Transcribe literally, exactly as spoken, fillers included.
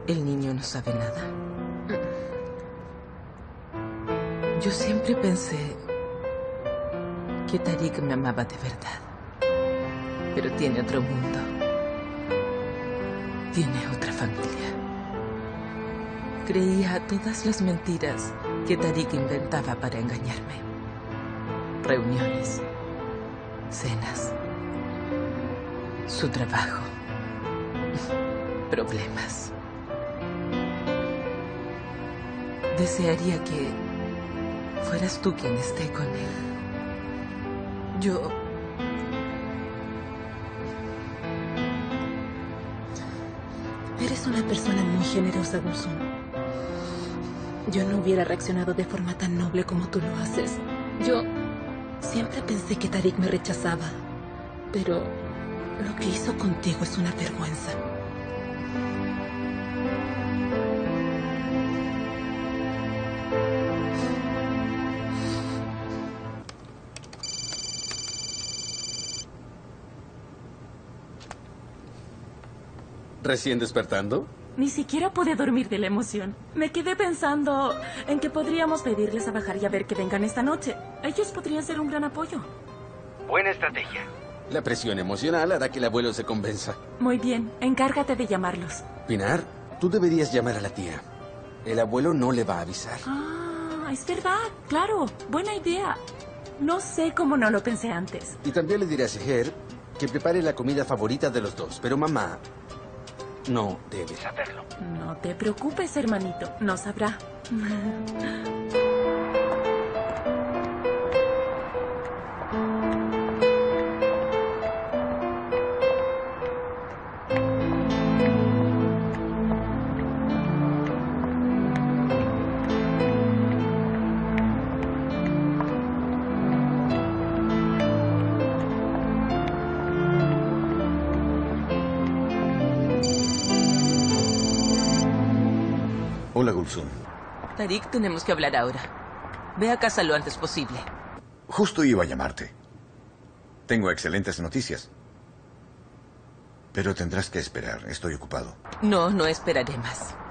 El niño no sabe nada. Yo siempre pensé que Tariq me amaba de verdad. Pero tiene otro mundo. Tiene otra familia. Creía todas las mentiras que Tariq inventaba para engañarme. Reuniones, cenas, su trabajo, problemas. Desearía que fueras tú quien esté con él. Yo... Eres una persona muy generosa, Gulsum. Yo no hubiera reaccionado de forma tan noble como tú lo haces. Yo siempre pensé que Tariq me rechazaba, pero lo que hizo contigo es una vergüenza. ¿Recién despertando? Ni siquiera pude dormir de la emoción. Me quedé pensando en que podríamos pedirles a bajar y a ver que vengan esta noche. Ellos podrían ser un gran apoyo. Buena estrategia. La presión emocional hará que el abuelo se convenza. Muy bien, encárgate de llamarlos. Pinar, tú deberías llamar a la tía. El abuelo no le va a avisar. Ah, es verdad, claro, buena idea. No sé cómo no lo pensé antes. Y también le diré a Seher que prepare la comida favorita de los dos, pero mamá no debe saberlo. No te preocupes, hermanito, no sabrá. Hola, Gulsum. Tariq, tenemos que hablar ahora. Ve a casa lo antes posible. Justo iba a llamarte. Tengo excelentes noticias. Pero tendrás que esperar. Estoy ocupado. No, no esperaré más.